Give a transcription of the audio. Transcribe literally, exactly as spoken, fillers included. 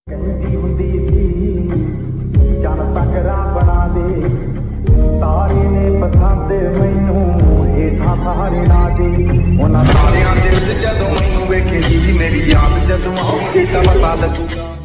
ਕਹਿੰਦੀ ਹੁੰਦੀ ਸੀ ਚੰਨ ਤਕਰਾ ਬਣਾ ਦੇ, ਤਾਰੇ ਨੇ ਪਸੰਦ ਮੈਨੂੰ ਹੇਠਾਂ ਸਾਰੇ ਨਾ ਦੇ। ਉਹਨਾਂ ਤਾਰਿਆਂ ਦੇ ਵਿੱਚ ਜਦੋਂ ਮੈਨੂੰ ਵੇਖੇਗੀ ਮੇਰੀ ਯਾਦ ਜਦੋਂ ਆਉਗੀ ਤਾਂ ਪਤਾ ਲੱਗੂਗਾ।